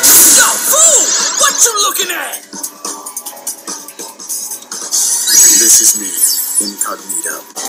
Yo, fool! What you looking at? This is me, Incognito.